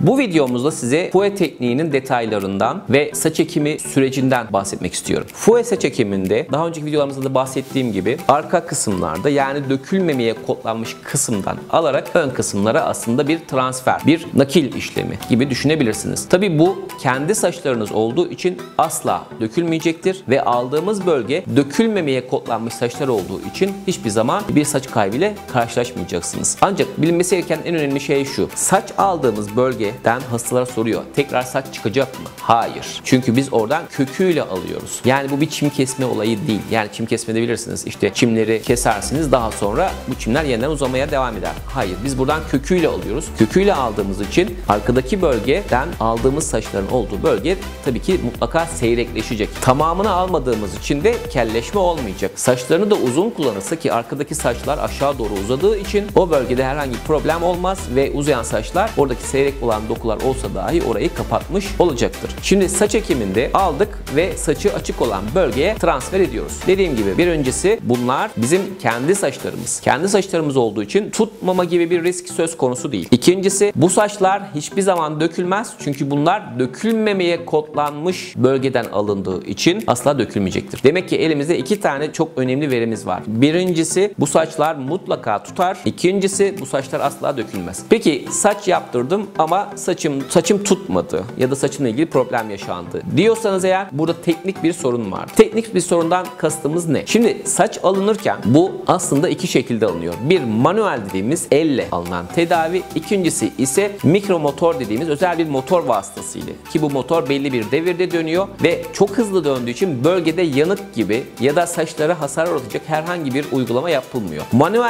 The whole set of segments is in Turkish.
Bu videomuzda size fue tekniğinin detaylarından ve saç ekimi sürecinden bahsetmek istiyorum. Fue saç ekiminde daha önceki videolarımızda da bahsettiğim gibi arka kısımlarda, yani dökülmemeye kodlanmış kısımdan alarak ön kısımlara aslında bir transfer, bir nakil işlemi gibi düşünebilirsiniz. Tabi bu kendi saçlarınız olduğu için asla dökülmeyecektir ve aldığımız bölge dökülmemeye kodlanmış saçlar olduğu için hiçbir zaman bir saç kaybıyla karşılaşmayacaksınız. Ancak bilinmesi gereken en önemli şey şu: saç aldığımız bölgeden hastalar soruyor, tekrar saç çıkacak mı? Hayır. Çünkü biz oradan köküyle alıyoruz. Yani bu bir çim kesme olayı değil. Yani çim kesme de bilirsiniz. İşte çimleri kesersiniz, daha sonra bu çimler yeniden uzamaya devam eder. Hayır. Biz buradan köküyle alıyoruz. Köküyle aldığımız için arkadaki bölgeden aldığımız saçların olduğu bölge tabii ki mutlaka seyrekleşecek. Tamamını almadığımız için de kelleşme olmayacak. Saçlarını da uzun kullanırsa, ki arkadaki saçlar aşağı doğru uzadığı için o bölgede herhangi bir problem olmaz ve uzayan saçlar oradaki seyrek olan dokular olsa dahi orayı kapatmış olacaktır. Şimdi saç ekiminde aldık ve saçı açık olan bölgeye transfer ediyoruz. Dediğim gibi birincisi, bunlar bizim kendi saçlarımız. Kendi saçlarımız olduğu için tutmama gibi bir risk söz konusu değil. İkincisi, bu saçlar hiçbir zaman dökülmez. Çünkü bunlar dökülmemeye kodlanmış bölgeden alındığı için asla dökülmeyecektir. Demek ki elimizde iki tane çok önemli verimiz var. Birincisi, bu saçlar mutlaka tutar. İkincisi, bu saçlar asla dökülmez. Peki saç yaptırdım ama saçım tutmadı ya da saçımla ilgili problem yaşandı diyorsanız eğer, burada teknik bir sorun var. Teknik bir sorundan kastımız ne? Şimdi saç alınırken bu aslında iki şekilde alınıyor. Bir, manuel dediğimiz elle alınan tedavi. İkincisi ise mikromotor dediğimiz özel bir motor vasıtasıyla, ki bu motor belli bir devirde dönüyor ve çok hızlı döndüğü için bölgede yanık gibi ya da saçlara hasar uğratacak herhangi bir uygulama yapılmıyor.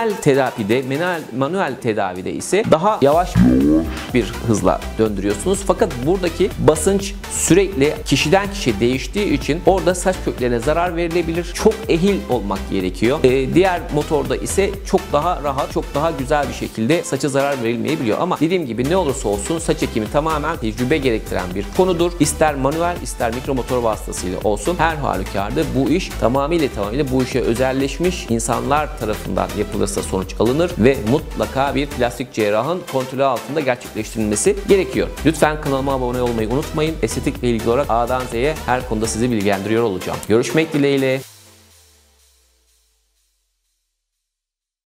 Manuel tedavide ise daha yavaş bir hızla döndürüyorsunuz. Fakat buradaki basınç sürekli kişiden kişiye değiştiği için orada saç köklerine zarar verilebilir. Çok ehil olmak gerekiyor. Diğer motorda ise çok daha rahat, çok daha güzel bir şekilde saça zarar verilmeyebiliyor. Ama dediğim gibi ne olursa olsun saç ekimi tamamen tecrübe gerektiren bir konudur. İster manuel ister mikromotor vasıtasıyla olsun, her halükarda bu iş tamamıyla bu işe özelleşmiş insanlar tarafından yapılırsa sonuç alınır ve mutlaka bir plastik cerrahın kontrolü altında gerçekleştirilmesi gerekiyor. Lütfen kanalıma abone olmayı unutmayın. Estetikle ilgili olarak A'dan Z'ye her konuda sizi bilgilendiriyor olacağım. Görüşmek dileğiyle.